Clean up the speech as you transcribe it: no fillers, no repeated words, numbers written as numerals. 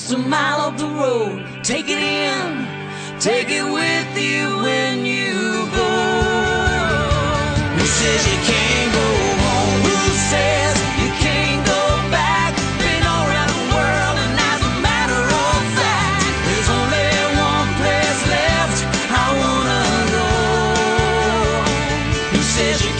just a mile up the road. Take it in, take it with you when you go. Who says you can't go home? Who says you can't go back? Been all around the world, and as a matter of fact, there's only one place left I wanna go. Who says you